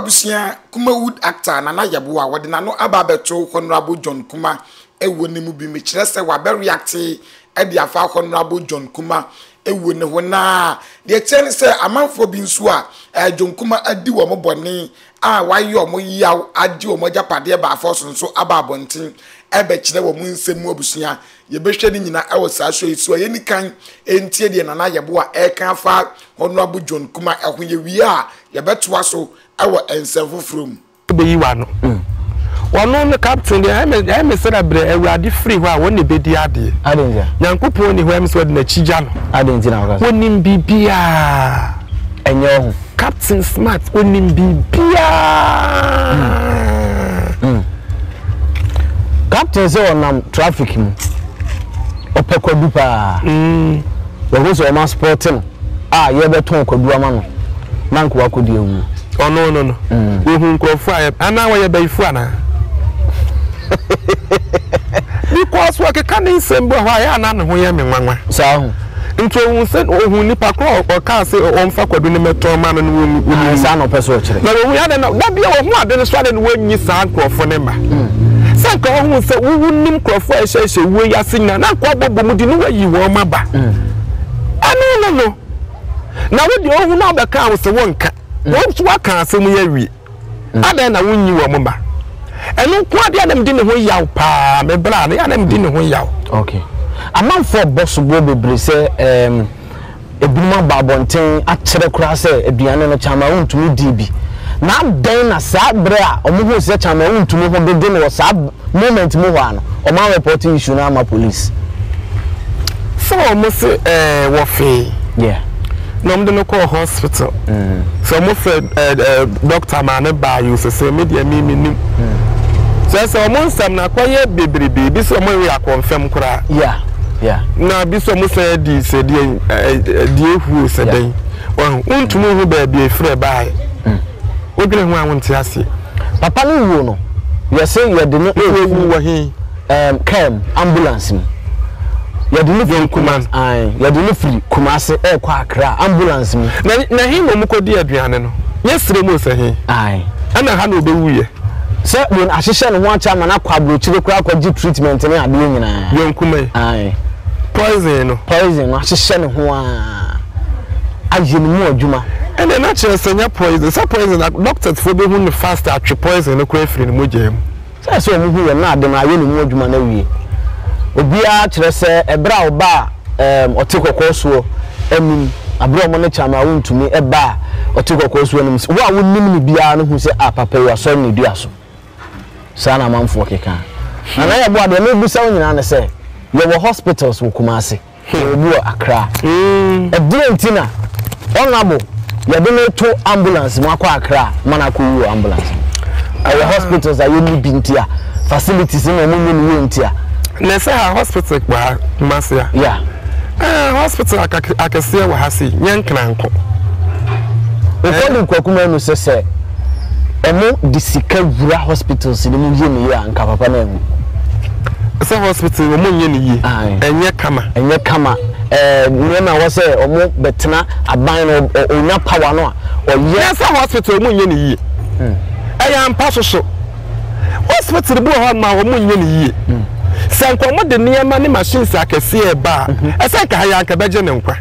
abusia Kumah actor na Yeboah wode na no aba beto Honorable John Kumah ewo ne mu bi me kire se wa be react e dia fa Honorable John Kumah ewo ne ho na de chen se amanfo bi nso a John Kumah adi wo mo bone a waye o mo yaw adi o mo japade ba afo so aba abontin ebe kire wo mu nsemu abusia ye behwe ni nyina e wo sa so isu ye nikan entie de na Yeboah e kan fa Honorable John Kumah e ho ye wi a ye beto aso ewo ensemfo from be yi wa no wono no captain de I me celebrate awurade free ho a won ne bedi ade adenja nyankopon ni ho am so de na chija no adenja na waka wonim bibia enye ho captain smart wonim bibia captain say onam traffic mu opekwadu pa we so ma sporting ye beton kwadu ama no nanko akodi ewu oh no we hu nkrofo ana wa ye baifu ana because wa ke kan nsembo ha ya na ne ho ye me nwanwa sa ho nto hu se hu nipa kro o ka se o mfa kwadu ne meto ma no wo sa no peso kire na wo ya de na da bia wo hu ade ne so ade ne wanyi sa nkrofo ne ma sanka wo hu se wo nim nkrofo a hye wo ya sinya na kwa bobo mu di ne wayi wo ma ba ano no na wo di o hu na be ka wo se wonka wọ́n tún wá kàn asẹ́mu yẹ wi adé na wọ́n nyi wọ́n mu ba ẹnu kún adé anam di ne ho yaw paa mẹ́bẹ̀rẹ̀ adé anam di ne ho yaw. Okay amanfo boss bo bebre sẹ ebinuma baabonten akyerɛ kura sɛ aduane no chama wontumi di bi na den na saa bre a ɔmo ho sɛ chama wontumi ho dede no saa moment mu hɔ ano ɔmo report issue na ama police so ɔmo se wɔ fe yeah no mde call hospital so mo fe doctor ma ne ba you say media mi nim so mo nsam na kwaye bebrebe bi so mo we confirm kura yeah na bi so mo say di se di ehu se den untumu hu ba bi efre ba odwene hu a wonte ase papa no wo no you say you de no ewu wo he cam ambulance ya deliver Kumah ya deliver Kumah se kwa Accra ambulance mu na hin mo kodi aduane no yesire mo se hin ana ha na obewuye se won ahihye no ho acha ma na kwa brochire kwa akwaji treatment ne ade nyina Kumah poison no ahihye no ho aje no mu adwuma ene na chere senya poison sa poison na doctors for be hu no fast atwe poison no kwa afiri no mojem se mo hu ye na ade na aye no mu adwuma na wie obia kire se ebra oba otekokoso enim abro mo ne chama wontumi eba otekokoso enim wo a wonnim ne bia no hu se papa wa so ne dua so sana manfo keka na Yeboah de me busa nyina ne se ye wo hospitals wo Kumasi obu Accra edrentina onabo ye de me to ambulance mo akwa Accra mana ko wu ambulance our hospitals are you bintia facilities no mo nyini yentia na say hospital kwa Kumasi yeah hospital akase wa hasi nyankranko okodi kwakuma no se emo disika wura hospitals ni mu yeni ya nka papa na emu se hospital mo yeni yi enye kama nyema wo se omo betena aban no onya power no oye se hospital mo yeni yi eya mpa soso hospital bu ho ma wo mo yeni yi sanko mo de niema ne machines akese e ba ese ka ya ka beje ne nkwa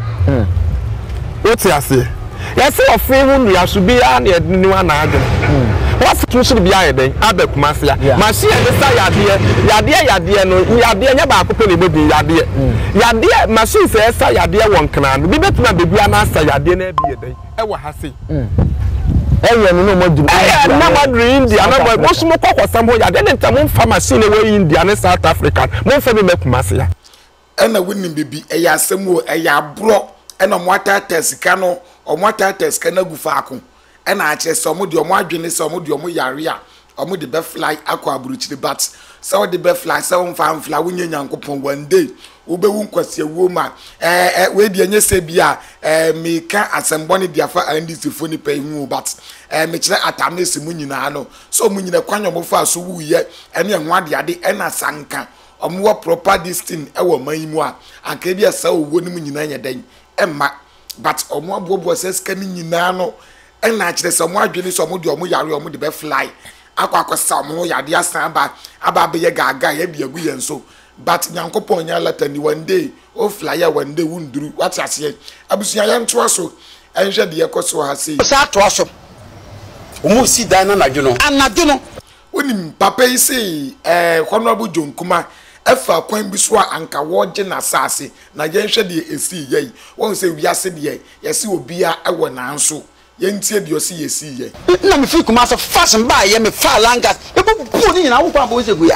oti ase ya se ofe hu ya so bi ya na ni wa na ade hospital should be aye den abe Kumasi machine de sa yade no yade nya ba akopɛ ne bebi yade machine se sa yade won kana bi betuna bebi ana sa yade na bi den e wa ha sei ewe no moduru na moduru India na boy mo sumo kokosam ho ya de ntam mfa machine we India ne South Africa mo mfa bi Kumasi ya ena wonni bibi eya asem o eya abro ena mo atata sika no o mo atata sika na gufa ako ena ache so mo de o mo adwene so mo de o mo yare a o mo de be fly akọ aburuchiri but so de be fly so mfa fly wonye nyankopon one day ubewu nkwase wo ma we de enye se bia me ka asembo ne diafa andisi foni pe hu but me kire atamesi mu nyina no so mu nyina kwanyo mo fa so wuye ene enho ade ade ena sanka omo proper distin ewo manimu a aka bia sa owo ni mu nyina nya dan emma but omo abobo seska ni nyina no and naturally some more journey some of your yari or the fly. Aqua some more yadia samba, ababe gaga, be a good and so. But Yankopon Yalatan one day, oh flyer one day won't do what I say. Abusian to us so, and shed the echo has said. Sa to us. Umusi dana na juno. Ana juno. When Papa say, Honorable John Kumah, Efa Queen Biswa anka wodge na sase, na yenshe de esi ye. Won say we ase de ye si obi a ewo na anso. Yentie de osi ye si ye. Na me fi Kumah so fashion ba ye me fa langa. E bu ni na wo pa bo se gu ya.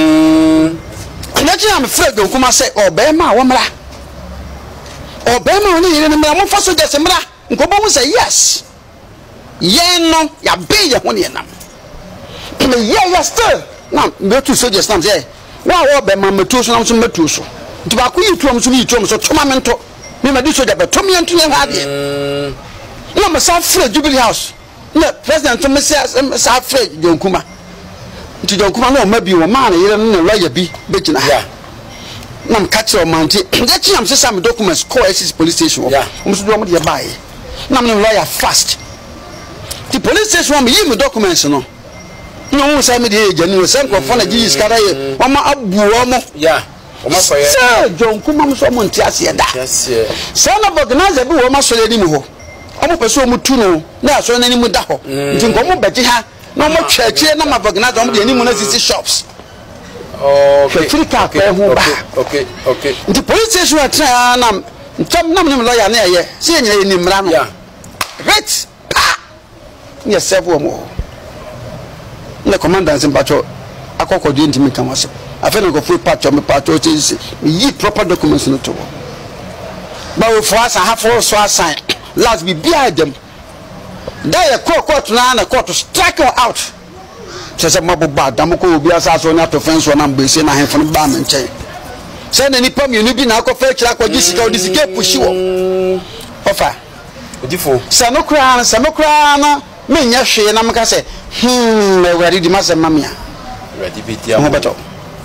Na ti am Fred John Kumah say obema wo mra. Obema oni yire ne mra mo fa so je se mra. Nko bo say yes. Ye no ya be ye ho ne nam. Yeah, still. Now, go to soldiers now. Say, wow, be my metuso, I'm some metuso. To back you to so tomamento. Me, my soldier, but Tommy and Tia had it. No, my South Fred Jubilee House. No, President Thomas South Fred, John Kumah. To John Kumah, no, maybe your man, you don't know, lawyer be, but yeah. No, catch your mountain. That's him, some documents, call police station. Yeah, almost do what you buy. No, I'm lawyer fast. The police station want me, give me documents, no. No, say me the agent, no, say for fun, Jesus, Karaye, Mama Abu, yeah, Sir, John Kumah, someone Tiasi and that. Yes, son of organizer, who almost said anymore. I'm a person who tuno, now so any mudaho. Jingomo Bettiha, no more church, no more organizer, any municipal shops. Okay, okay. The police station are trying, some lawyer near, seeing you in Mrana. Right? Yes, several more. The commandants in patrol, I call you into me. I feel like a full patch on the patrol is ye proper documents in the tour. But for us, I have also a sign. Last be behind them. They a court land a court to strike her out. Says a mobile bad, Damoko will be as I not to fence when I'm basing a hand from the bam and chain. Send any pump you need not go fetch like what this is get push you. Offer. Sanokrana. Me nyahwe na meka se awari di masem mamia awari betia mo beto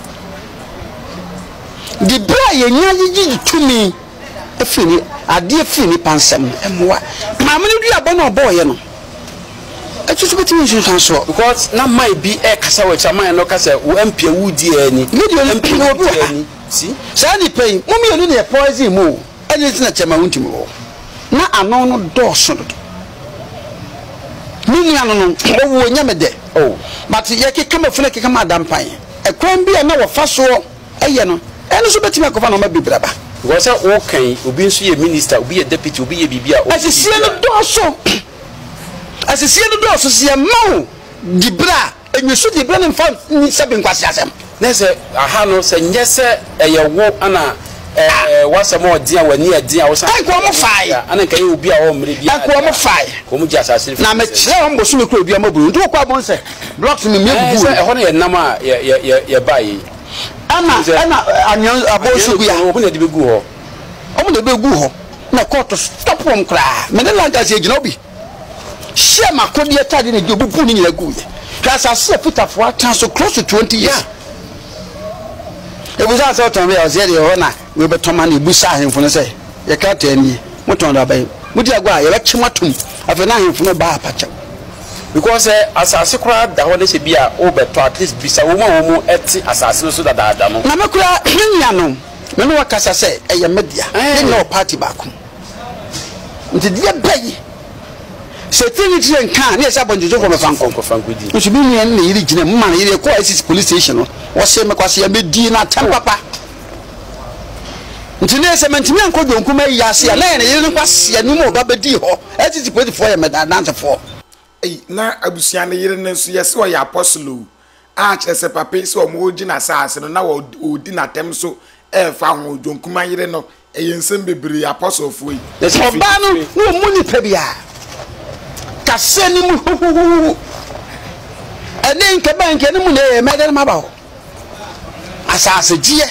di bra ye nya yiji tumi afini ade afini pansem emwa mamene du abo na obo ye no etutu beti nsu sanso because na mai bi e kasa wa chama no kasa wo empia wudi ani video empia wudi ani si sa ni pay mo mi onu ne poison mo ani tina chama wuntimi wo na ano no do so do no wo nyame de oh but ye ke kama funa ke kama adampan e kwan bia na wo fa so eye no eno so betima akofa na ma bibraba wo se wo kan obi nso ye minister obi ye deputy obi ye bibia asisi no do so se ma dibra enyesu dibra ne fa ni se benkwase asem na se aha no se nyese eye wo ana wasa mo dia wani adia wo sa ko mo fai ana kan obi a wo mre bia ko mo fai ko mo dia asase na me kire on bosu me ko obi a maburu ndu ko abon se blocks me me bubu e ho na ye nam a ye bai ana anyan abosu gu ya o na de begu ho o mo de begu ho na court stop won kra me de langa se gina obi share makodi etade na jobubu ni nyina gu ye kasa se fitafo atan so close to 20 years. It was also to me as the we be to man busa himfo no say ye ka tani moton da bai mudi agwa ye bechimatum afena himfo no ba apacha because asase kura da ho le se bia o be to at least bisa wo mo eti asase no so da no na makura nya no me no wakasa say eye media ye no party ba ko nti dia bai security and can yes abonjo for me fanko di so bi ni na yiri gina mma na yiri ko ICC police station no wo se me kwase ya be di na tam papa nti ne se mentimi anko John Kumah yase ya na yiri no kwase ya ni mo ba be di ho ICC police for ya me dance for na abusia na yiri ne so yes wo ya apostle a chese papa so mo gina saase no na wo di na tem so fa ho John Kumah yiri no yensem bebre apostle fo yi oba no wo mu ni pa bia kaseni mu ene nke banke ne mu ne medal maba asase gie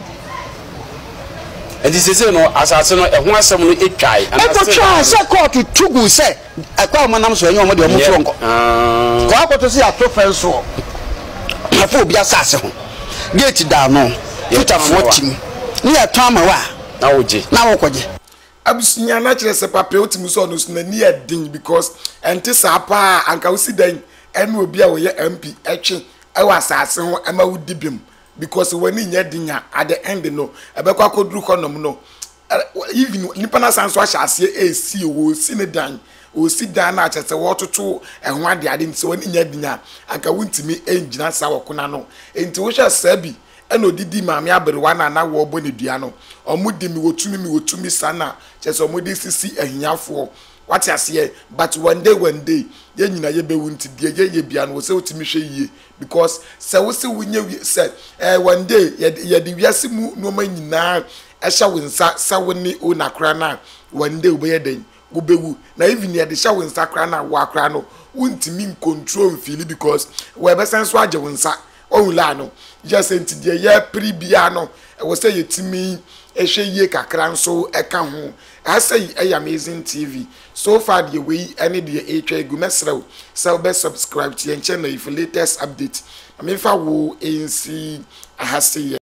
edi sese no asase no ehun asem no etwai try se court tugu se akwa manam so enyo mo de omo fronko ko akoto se atofen so afo obi asase ho gate da no futa 40 ni atama wa na oje na wokoje abusunya na kire se papa otimu so no so na ni adin because ente sa pa anka wo si dan ene obi a wo ye MP etwe e wa asase ho ama wo dibim because wani nya dinya at the end no ebekwa koduru konom no even nipa na sanso ahase esi wo si ne dan o si dan na achese wo toto ehho ade ade nti wani nya dinya anka wuntimi engina sa wokona no enti wo hwa sabi eno didi maame aberewa na na wo bo ne dua no omudi mi wotumi sana chese omudi sisi ahiafo wati ase but one day ye nyina ye be wunti die ye bia no se otimi hwe yie because se wo se wunye se one day ye de wiase mu no ma nyina ehya wonsa sa woni o nakra na one day obe ye den obewu na even ye de hya wonsa kra na wo akra no wuntimi control feel because we be sense age wonsa onla no just enti de ye pribia no we say yetimi ehwe yie kakra nso eka ho I say amazing TV so far the way any the HA go mesrew so be subscribe to your channel if latest update I mean fa wo nc ahase